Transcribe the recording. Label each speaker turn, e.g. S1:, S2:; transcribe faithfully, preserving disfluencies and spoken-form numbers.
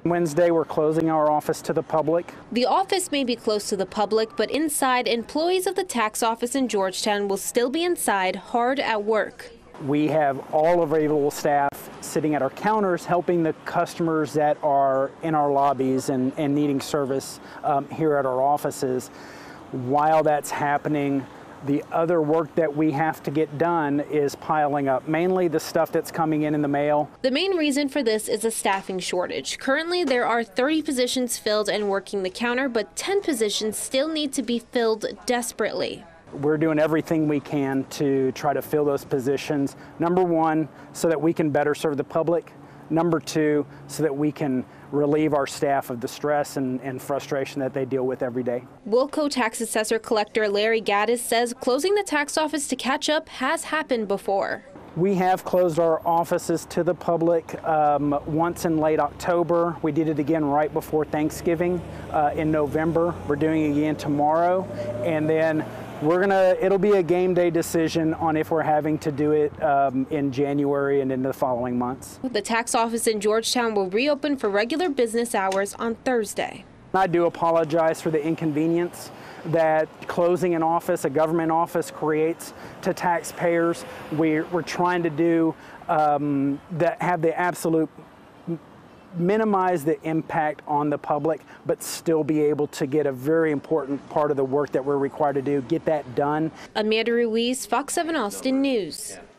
S1: Wednesday, we're closing our office to the public.
S2: The office may be closed to the public, but inside, employees of the tax office in Georgetown will still be inside, hard at work.
S1: We have all available staff sitting at our counters helping the customers that are in our lobbies and, and needing service um, here at our offices. While that's happening, the other work that we have to get done is piling up, mainly the stuff that's coming in in the mail.
S2: The main reason for this is a staffing shortage. Currently, there are thirty positions filled and working the counter, but ten positions still need to be filled desperately.
S1: We're doing everything we can to try to fill those positions. Number one, so that we can better serve the public. Number two, so that we can relieve our staff of the stress and, and frustration that they deal with every day.
S2: Wilco Tax Assessor Collector Larry Gaddis says closing the tax office to catch up has happened before.
S1: We have closed our offices to the public um, once in late October. We did it again right before Thanksgiving uh, in November. We're doing it again tomorrow. And then we're gonna, it'll be a game day decision on if we're having to do it um, in January and into the following months.
S2: The tax office in Georgetown will reopen for regular business hours on Thursday.
S1: I do apologize for the inconvenience that closing an office, a government office, creates to taxpayers. We're, we're trying to do um, that, have the absolute minimize the impact on the public, but still be able to get a very important part of the work that we're required to do, get that done.
S2: Amanda Ruiz, Fox seven Austin News.